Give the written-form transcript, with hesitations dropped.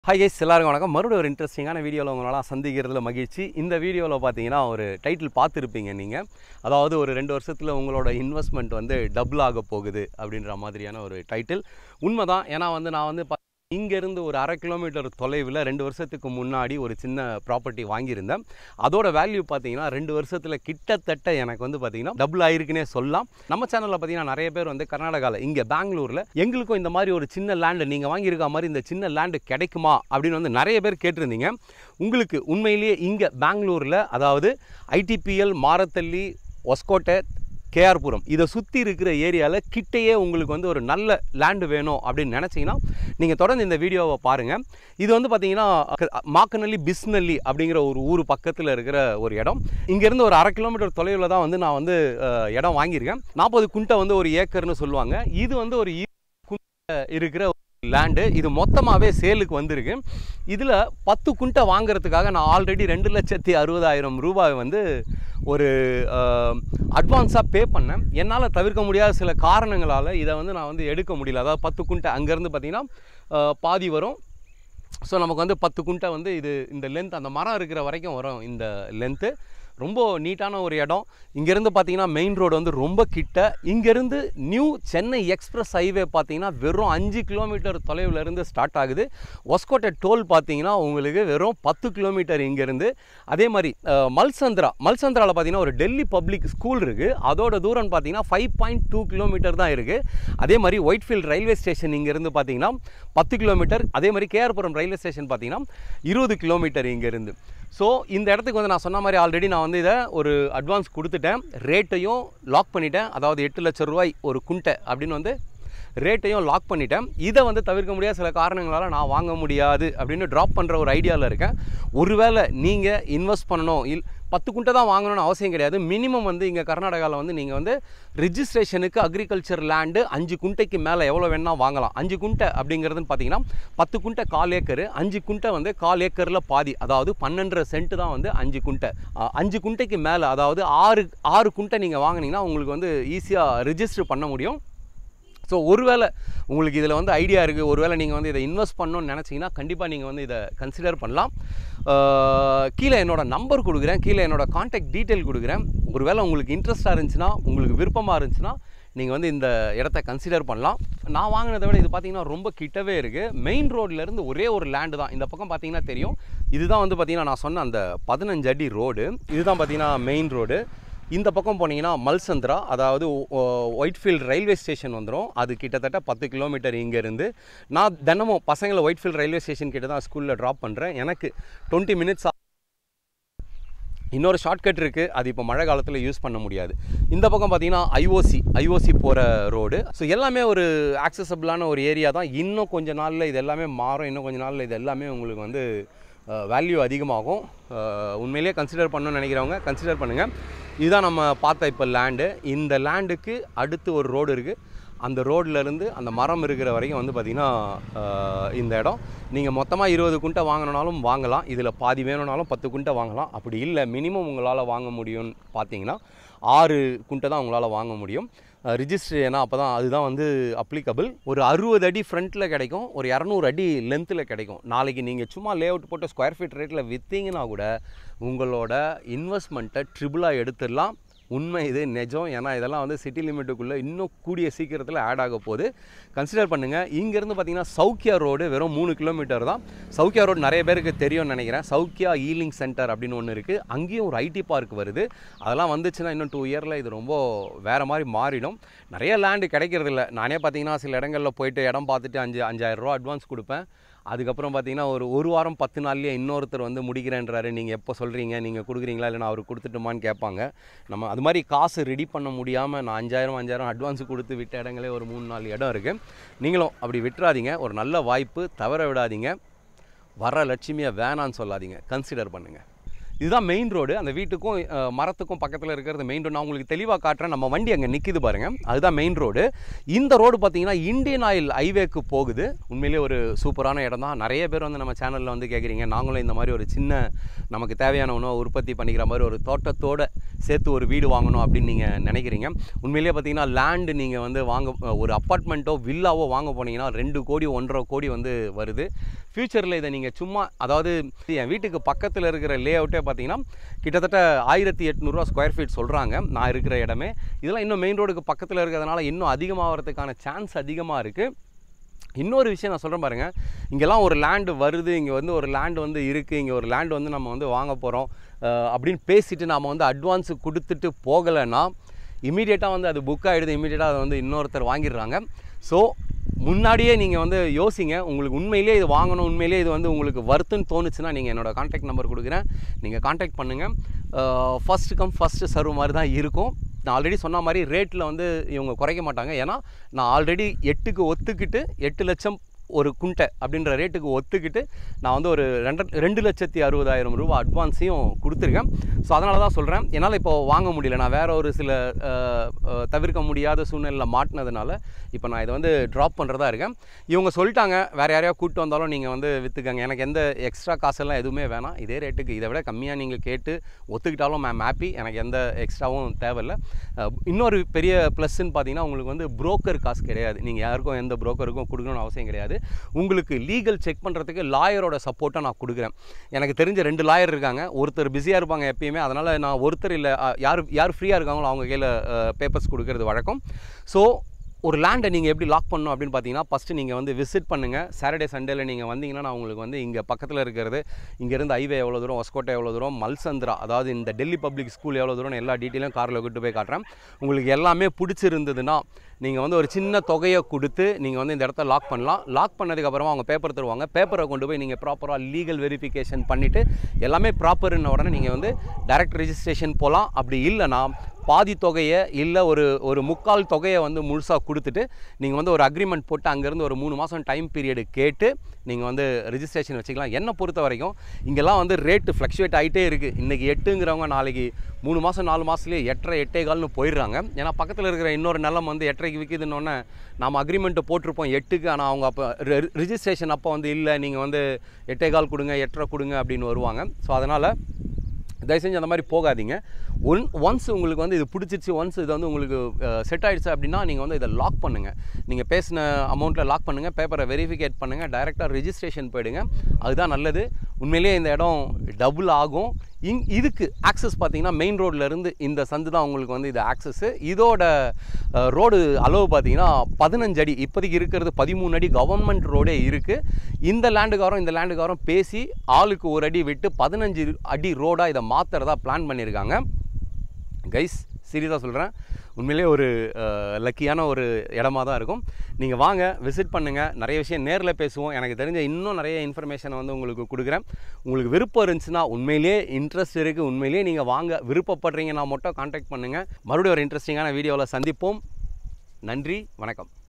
Hi guys, எல்லாருக்கும் வணக்கம். மறுபடியும் ஒரு இன்ட்ரெஸ்டிங்கான வீடியோவில் உங்களால் சந்திக்கிறதுல மகிழ்ச்சி. இந்த வீடியோவில் பார்த்தீங்கன்னா ஒரு டைட்டில் பார்த்துருப்பீங்க நீங்கள். அதாவது ஒரு 2 வருஷத்தில் உங்களோட இன்வெஸ்ட்மெண்ட் வந்து டபுள் ஆக போகுது அப்படின்ற மாதிரியான ஒரு டைட்டில். உண்மைதான். ஏன்னா நான் இங்கேருந்து ஒரு 1/2 கிலோமீட்டர் தொலைவில் 2 வருஷத்துக்கு முன்னாடி ஒரு சின்ன ப்ராப்பர்ட்டி வாங்கியிருந்தேன். அதோட வேல்யூ பார்த்தீங்கன்னா 2 வருஷத்தில் கிட்டத்தட்ட எனக்கு வந்து பார்த்தீங்கன்னா டபுள் ஆயிருக்குன்னே சொல்லலாம். நம்ம சேனலில் பார்த்தீங்கன்னா நிறைய பேர் வந்து கர்நாடகாவில் இங்கே பெங்களூரில் எங்களுக்கும் இந்த மாதிரி ஒரு சின்ன லேண்டு நீங்கள் வாங்கியிருக்க மாதிரி இந்த சின்ன லேண்டு கிடைக்குமா அப்படின்னு வந்து நிறைய பேர் கேட்டிருந்தீங்க. உங்களுக்கு உண்மையிலேயே இங்கே பெங்களூரில் அதாவது ஐடிபிஎல், மாரத்தள்ளி, ஒஸ்கோட்டை, கேஆர்புரம் இதை சுற்றி இருக்கிற ஏரியாவில் கிட்டையே உங்களுக்கு வந்து ஒரு நல்ல லேண்டு வேணும் அப்படின்னு நினச்சிங்கன்னா நீங்கள் தொடர்ந்து இந்த வீடியோவை பாருங்கள். இது வந்து பார்த்தீங்கன்னா மாக்கநல்லி பிஸ்னல்லி அப்படிங்கிற ஒரு ஊர் பக்கத்தில் இருக்கிற ஒரு இடம். இங்கேருந்து ஒரு 1/2 கிலோமீட்டர் தொலைவில் தான் வந்து நான் வந்து இடம் வாங்கியிருக்கேன். 40 குண்டை வந்து ஒரு ஏக்கர்னு சொல்லுவாங்க. இது வந்து ஒரு குண்டை இருக்கிற லேண்டு. இது மொத்தமாகவே சேலுக்கு வந்திருக்கு. இதில் 10 குண்டை வாங்கிறதுக்காக நான் ஆல்ரெடி 2,60,000 ரூபாய் வந்து ஒரு அட்வான்ஸாக பே பண்ணேன். என்னால் தவிர்க்க முடியாத சில காரணங்களால் இதை வந்து நான் வந்து எடுக்க முடியல. அதாவது 10 குண்டை அங்கேருந்து பார்த்திங்கன்னா பாதி வரும். ஸோ நமக்கு வந்து 10 குண்டை வந்து இந்த லென்த் அந்த மரம் இருக்கிற வரைக்கும் வரும். இந்த லென்த்து ரொம்ப நீட்டான ஒரு இடம். இங்கேருந்து பார்த்தீங்கன்னா மெயின் ரோடு வந்து ரொம்ப கிட்ட. இங்கேருந்து நியூ சென்னை எக்ஸ்பிரஸ் ஹைவே பார்த்தீங்கன்னா வெறும் 5 கிலோமீட்டர் தொலைவிலேருந்து ஸ்டார்ட் ஆகுது. ஒஸ்கோட்டை டோல் பார்த்தீங்கன்னா உங்களுக்கு வெறும் 10 கிலோமீட்டர் இங்கேருந்து. அதே மாதிரி மல்சந்திராவில் பார்த்தீங்கன்னா ஒரு டெல்லி பப்ளிக் ஸ்கூல் இருக்குது. அதோட தூரம் பார்த்தீங்கன்னா 5.2 கிலோமீட்டர் தான் இருக்குது. அதே மாதிரி ஒயிட்ஃபீல்ட் ரயில்வே ஸ்டேஷன் இங்கேருந்து பார்த்தீங்கன்னா 10 கிலோமீட்டர். அதே மாதிரி கேஆர்புரம் ரயில்வே ஸ்டேஷன் பார்த்தீங்கன்னா 20 கிலோமீட்டர் இங்கேருந்து. ஸோ இந்த இடத்துக்கு வந்து நான் சொன்ன மாதிரி ஆல்ரெடி நான் வந்து இதை ஒரு அட்வான்ஸ் கொடுத்துட்டேன். ரேட்டையும் லாக் பண்ணிட்டேன். அதாவது 8 லட்சம் ரூபாய் ஒரு குண்டை அப்படின்னு வந்து ரேட்டையும் லாக் பண்ணிட்டேன். இதை வந்து தவிர்க்க முடியாத சில காரணங்களால் நான் வாங்க முடியாது அப்படின்னு ட்ராப் பண்ணுற ஒரு ஐடியாவில் இருக்கேன். ஒருவேளை நீங்கள் இன்வெஸ்ட் பண்ணணும் 10 குண்டை தான் வாங்கணும்னு அவசியம் கிடையாது. மினிமம் வந்து இங்கே கர்நாடகாவில் வந்து நீங்கள் வந்து ரிஜிஸ்ட்ரேஷனுக்கு அக்ரிகல்ச்சர் லேண்டு 5 குண்டைக்கு மேலே எவ்வளோ வேணால் வாங்கலாம். 5 குண்டை அப்படிங்கிறதுன்னு பார்த்தீங்கன்னா 10 குண்டை 1/4 ஏக்கர், 5 குண்டை வந்து 1/4 ஏக்கரில் பாதி, அதாவது 12.5 சென்ட் தான் வந்து 5 குண்டை. 5 குண்டைக்கு மேலே அதாவது 6 குண்டை நீங்கள் வாங்கினீங்கன்னா உங்களுக்கு வந்து ஈஸியாக ரிஜிஸ்டர் பண்ண முடியும். ஸோ ஒருவேளை உங்களுக்கு இதில் வந்து ஐடியா இருக்குது, ஒருவேளை நீங்கள் வந்து இதை இன்வெஸ்ட் பண்ணணும்னு நினச்சிங்கன்னா கண்டிப்பாக நீங்கள் வந்து இதை கன்சிடர் பண்ணலாம். கீழே என்னோடய நம்பர் கொடுக்குறேன், கீழே என்னோடய கான்டாக்ட் டீட்டெயில் கொடுக்குறேன். ஒருவேளை உங்களுக்கு இன்ட்ரெஸ்ட்டாக இருந்துச்சுன்னா, உங்களுக்கு விருப்பமாக இருந்துச்சுன்னா நீங்கள் வந்து இந்த இடத்த கன்சிடர் பண்ணலாம். நான் வாங்கினதை விட இது பார்த்திங்கன்னா ரொம்ப கிட்டவே இருக்குது. மெயின் ரோட்லேருந்து ஒரே ஒரு லேண்டு தான். இந்த பக்கம் பார்த்திங்கன்னா தெரியும். இதுதான் வந்து பார்த்திங்கன்னா நான் சொன்ன அந்த 15 அடி ரோடு. இதுதான் பார்த்திங்கன்னா மெயின் ரோடு. இந்த பக்கம் போனீங்கன்னா மல்சந்திரா, அதாவது ஒயிட்ஃபீல்ட் ரயில்வே ஸ்டேஷன் வந்துடும். அது கிட்டத்தட்ட 10 கிலோமீட்டர் இங்கேருந்து. நான் தினமும் பசங்களை ஒயிட்ஃபீல்ட் ரயில்வே ஸ்டேஷன் கிட்ட தான் ஸ்கூலில் ட்ராப் பண்ணுறேன். எனக்கு 20 மினிட்ஸ். இன்னொரு ஷார்ட்கட் இருக்குது, அது இப்போ மழை காலத்தில் யூஸ் பண்ண முடியாது. இந்த பக்கம் பார்த்தீங்கன்னா ஐஓசி போகிற ரோடு. ஸோ எல்லாமே ஒரு ஆக்சசபிளான ஒரு ஏரியா தான். இன்னும் கொஞ்சம் நாளில் இது எல்லாமே மாறும். இன்னும் கொஞ்சம் நாளில் இது எல்லாமே உங்களுக்கு வந்து வேல்யூ அதிகமாகும். உண்மையிலேயே கன்சிடர் பண்ணணும்னு நினைக்கிறவங்க கன்சிடர் பண்ணுங்கள். இதுதான் நம்ம பார்த்த இப்போ லேண்டு. இந்த லேண்டுக்கு அடுத்து ஒரு ரோடு இருக்குது. அந்த ரோட்லேருந்து அந்த மரம் இருக்கிற வரைக்கும் வந்து பார்த்திங்கன்னா இந்த இடம் நீங்கள் மொத்தமாக 20 குண்டை வாங்கினாலும் வாங்கலாம். இதில் பாதி வேணும்னாலும் 10 குண்டை வாங்கலாம். அப்படி இல்லை மினிமம் உங்களால் வாங்க முடியும்னு பார்த்தீங்கன்னா 6 குண்டை தான் உங்களால் வாங்க முடியும். ரிஜிஸ்ட்ரேஷன் ஏன்னா அப்போ தான் அதுதான் வந்து அப்ளிகபிள். ஒரு 60 அடி ஃப்ரண்ட்டில் கிடைக்கும், ஒரு 200 அடி லென்த்தில் கிடைக்கும். நாளைக்கு நீங்கள் சும்மா லே அவுட் போட்டு ஸ்கொயர் ஃபீட் ரேட்டில் விற்றீங்கன்னா கூட உங்களோட இன்வெஸ்ட்மெண்ட்டை ட்ரிபிளாக எடுத்துடலாம். உண்மை இது, நிஜம். ஏன்னா இதெல்லாம் வந்து சிட்டி லிமிட்டுக்குள்ளே இன்னும் கூடிய சீக்கிரத்தில் ஆட் ஆக போகுது. கன்சிடர் பண்ணுங்கள். இங்கேருந்து பார்த்தீங்கன்னா சௌக்கியா ரோடு வெறும் 3 கிலோமீட்டர் தான். சௌக்கியா ரோடு நிறைய பேருக்கு தெரியும்னு நினைக்கிறேன். சௌக்கியா ஈலிங் சென்டர் அப்படின்னு ஒன்று இருக்குது. அங்கேயும் ஒரு ஐடி பார்க் வருது. அதெல்லாம் வந்துச்சுன்னா இன்னும் 2 இயரில் இது ரொம்ப வேறு மாதிரி மாறிடும். நிறைய லேண்டு கிடைக்கிறதில்ல. நானே பார்த்தீங்கன்னா சில இடங்களில் போயிட்டு இடம் பார்த்துட்டு 5,000 ரூபா அட்வான்ஸ் கொடுப்பேன். அதுக்கப்புறம் பார்த்தீங்கன்னா ஒரு வாரம் 10 நாள்லேயே இன்னொருத்தர் வந்து முடிக்கிறேன்றாரு. நீங்கள் எப்போ சொல்கிறீங்க, நீங்கள் கொடுக்குறீங்களா இல்லை நான் அவர் கொடுத்துட்டுமான்னு கேட்பாங்க. நம்ம அது மாதிரி காசு ரெடி பண்ண முடியாமல் நான் 5,000 அட்வான்ஸு கொடுத்து விட்ட இடங்களே ஒரு 3-4 இடம் இருக்குது. நீங்களும் அப்படி விட்டுறாதீங்க. ஒரு நல்ல வாய்ப்பு, தவற விடாதீங்க. வர லட்சுமியை வேணான்னு சொல்லாதீங்க, கன்சிடர் பண்ணுங்கள். இதுதான் மெயின் ரோடு. அந்த வீட்டுக்கும் மரத்துக்கும் பக்கத்தில் இருக்கிறது மெயின் ரோடு. நான் உங்களுக்கு தெளிவாக காட்டுறேன். நம்ம வண்டி அங்கே நிற்கிது பாருங்கள், அதுதான் மெயின் ரோடு. இந்த ரோடு பார்த்தீங்கன்னா இந்தியன் ஆயில் ஹைவேக்கு போகுது. உண்மையிலேயே ஒரு சூப்பரான இடம் தான். நிறைய பேர் வந்து நம்ம சேனலில் வந்து கேட்குறீங்க, நாங்களும் இந்த மாதிரி ஒரு சின்ன நமக்கு தேவையான உணவை உற்பத்தி பண்ணிக்கிற மாதிரி ஒரு தோட்டத்தோடு சேர்த்து ஒரு வீடு வாங்கணும் அப்படின்னு நீங்கள் நினைக்கிறீங்க. உண்மையிலேயே பார்த்தீங்கன்னா லேண்டு நீங்கள் வந்து ஒரு அப்பார்ட்மெண்ட்டோ வில்லாவோ வாங்க போனீங்கன்னா 2 கோடி 1.5 கோடி வந்து வருது. ஃப்யூச்சரில் இதை நீங்கள் சும்மா, அதாவது என் வீட்டுக்கு பக்கத்தில் இருக்கிற லே அவுட்டே பார்த்தீங்கன்னா கிட்டத்தட்ட 1800 ஸ்கொயர் ஃபீட் சொல்கிறாங்க நான் இருக்கிற இடமே. இதெல்லாம் இன்னும் மெயின் ரோடுக்கு பக்கத்தில் இருக்கிறதுனால இன்னும் அதிகமாகிறதுக்கான சான்ஸ் அதிகமாக இருக்குது. இன்னொரு விஷயம் நான் சொல்கிறேன் பாருங்கள், இங்கெல்லாம் ஒரு லேண்டு வருது, இங்கே வந்து ஒரு லேண்டு வந்து இருக்குது, இங்கே ஒரு லேண்டு வந்து நம்ம வந்து வாங்க போகிறோம் அப்படின்னு பேசிவிட்டு நாம் வந்து அட்வான்ஸு கொடுத்துட்டு போகலைன்னா இமீடியட்டாக வந்து அது புக் ஆகிடுது, இமீடியட்டாக அதை வந்து இன்னொருத்தர் வாங்கிடுறாங்க. ஸோ முன்னாடியே நீங்கள் வந்து யோசிங்க. உங்களுக்கு உண்மையிலே இது வாங்கணும், உண்மையிலே இது வந்து உங்களுக்கு வருத்துன்னு தோணுச்சுன்னா நீங்கள் என்னோடய கான்டாக்ட் நம்பர் கொடுக்குறேன், நீங்கள் கான்டாக்ட் பண்ணுங்கள். ஃபஸ்ட்டு கம் ஃபஸ்ட்டு சர்வ் மாதிரி தான் இருக்கும். நான் ஆல்ரெடி சொன்ன மாதிரி ரேட்டில் வந்து இவங்க குறைக்க மாட்டாங்க. ஏன்னா நான் ஆல்ரெடி 8க்கு ஒத்துக்கிட்டு 8 லட்சம் ஒரு குண்டை அப்படின்ற ரேட்டுக்கு ஒத்துக்கிட்டு நான் வந்து ஒரு 2,60,000 ரூபா அட்வான்ஸையும் கொடுத்துருக்கேன். ஸோ அதனால தான் சொல்கிறேன், என்னால் இப்போ வாங்க முடியல, நான் வேறு ஒரு சில தவிர்க்க முடியாத சூழ்நிலையில் மாட்டினதுனால இப்போ நான் இதை வந்து ட்ராப் பண்ணுறதா இருக்கேன். இவங்க சொல்லிட்டாங்க வேறு யாரையா கூப்பிட்டு வந்தாலும் நீங்கள் வந்து விற்றுக்கங்க, எனக்கு எந்த எக்ஸ்ட்ரா காசெல்லாம் எதுவுமே வேணாம், இதே ரேட்டுக்கு இதை விட கம்மியாக நீங்கள் கேட்டு ஒத்துக்கிட்டாலும் மேம் ஹாப்பி, எனக்கு எந்த எக்ஸ்ட்ராவும் தேவையில்லை. இன்னொரு பெரிய ப்ளஸ்ன்னு பார்த்தீங்கன்னா உங்களுக்கு வந்து புரோக்கர் காசு கிடையாது. நீங்கள் யாருக்கும் எந்த புரோக்கருக்கும் கொடுக்கணும்னு அவசியம் கிடையாது. உங்களுக்கு லீகல் செக் பண்ணுறதுக்கு லாயரோட சப்போர்ட்டை நான் கொடுக்குறேன். எனக்கு தெரிஞ்ச 2 லாயர் இருக்காங்க. ஒருத்தர் பிஸியாக இருப்பாங்க எப்பயுமே, அதனால் நான் ஒருத்தர் இல்லை, யார் ஃப்ரீயாக இருக்காங்களோ அவங்க கையில் பேப்பர்ஸ் கொடுக்கறது வழக்கம். ஸோ ஒரு லேண்டை நீங்கள் எப்படி லாக் பண்ணணும் அப்படின்னு பார்த்தீங்கன்னா ஃபஸ்ட்டு நீங்கள் வந்து விசிட் பண்ணுங்கள். சாட்டர்டே சண்டேல நீங்கள் வந்தீங்கன்னா நான் உங்களுக்கு வந்து இங்கே பக்கத்தில் இருக்கிறது, இங்கேருந்து ஹைவே எவ்வளோ தூரம், ஒஸ்கோட்டை எவ்வளோ தூரம், மல்சந்திரா அதாவது இந்த டெல்லி பப்ளிக் ஸ்கூல் எவ்வளோ தூரம் எல்லா டீட்டெயிலும் காரில் கூட்டு போய் காட்டுறேன். உங்களுக்கு எல்லாமே பிடிச்சிருந்ததுன்னா நீங்கள் வந்து ஒரு சின்ன தொகையை கொடுத்து நீங்கள் வந்து இந்த இடத்த லாக் பண்ணலாம். லாக் பண்ணதுக்கப்புறமா அவங்க பேப்பர் தருவாங்க. பேப்பரை கொண்டு போய் நீங்கள் ப்ராப்பராக லீகல் வெரிஃபிகேஷன் பண்ணிவிட்டு எல்லாமே ப்ராப்பர்ன உடனே நீங்கள் வந்து டைரக்ட் ரெஜிஸ்ட்ரேஷன் போகலாம். அப்படி இல்லைனா பாதி தொகையை இல்லை ஒரு முக்கால் தொகையை வந்து முழுசாக கொடுத்துட்டு நீங்கள் வந்து ஒரு அக்ரிமெண்ட் போட்டு அங்கேருந்து ஒரு 3 மாதம் டைம் பீரியடு கேட்டு நீங்கள் வந்து ரிஜிஸ்ட்ரேஷன் வச்சுக்கலாம். என்னை பொறுத்த வரைக்கும் இங்கெல்லாம் வந்து ரேட்டு ஃப்ளக்ஷுவேட் ஆகிட்டே இருக்குது. இன்றைக்கி 8ங்கிறவங்க நாளைக்கு 3 மாதம் 4 மாதத்துலேயே 8.5 8.25ன்னு போயிடுறாங்க. ஏன்னா பக்கத்தில் இருக்கிற இன்னொரு நிலம் வந்து 8.5க்கு விற்கிதுன்னொன்னே நாம் அக்ரிமெண்ட்டை போட்டிருப்போம் 8க்கு, ஆனால் அவங்க அப்போ ரிஜிஸ்ட்ரேஷன் அப்போ வந்து இல்லை நீங்கள் வந்து 8.25 கொடுங்க 8.5 கொடுங்க அப்படின்னு வருவாங்க. ஸோ அதனால் தயவு செஞ்சு அந்த மாதிரி போகாதீங்க. ஒன்ஸ் உங்களுக்கு வந்து இது பிடிச்சிருச்சு, ஒன்ஸ் இது வந்து உங்களுக்கு செட் ஆகிடுச்சு அப்படின்னா நீங்கள் வந்து இதை லாக் பண்ணுங்கள். நீங்கள் பேசின அமௌண்ட்டில் லாக் பண்ணுங்கள், பேப்பரை வெரிஃபிகேட் பண்ணுங்கள், டைரெக்டாக ரெஜிஸ்ட்ரேஷன் போயிடுங்க. அதுதான் நல்லது. உண்மையிலேயே இந்த இடம் டபுள் ஆகும். இதுக்கு ஆக்சஸ் பார்த்தீங்கன்னா மெயின் ரோட்லேருந்து இந்த சந்து தான் உங்களுக்கு வந்து இது ஆக்சஸ்ஸு. இதோட ரோடு அளவு பார்த்தீங்கன்னா 15 அடி, இப்போதைக்கு இருக்கிறது 13 அடி கவர்மெண்ட் ரோடே இருக்குது. இந்த லேண்டுக்காரம் பேசி ஆளுக்கு 1 அடி விட்டு 15 அடி ரோடாக இதை மாற்றுறதா பிளான் பண்ணியிருக்காங்க. கைஸ் சீரியஸாக சொல்கிறேன், உண்மையிலே ஒரு லக்கியான ஒரு இடமா தான் இருக்கும். நீங்கள் வாங்க, விசிட் பண்ணுங்கள், நிறைய விஷயம் நேரில் பேசுவோம். எனக்கு தெரிஞ்ச இன்னும் நிறைய இன்ஃபர்மேஷனை வந்து உங்களுக்கு கொடுக்குறேன். உங்களுக்கு விருப்பம் இருந்துச்சுன்னா, உண்மையிலே இன்ட்ரெஸ்ட் இருக்குது, உண்மையிலே நீங்கள் வாங்க விருப்பப்படுறீங்கன்னா மட்டும் கான்டாக்ட் பண்ணுங்கள். மறுபடியும் ஒரு இன்ட்ரெஸ்டிங்கான வீடியோவில் சந்திப்போம். நன்றி, வணக்கம்.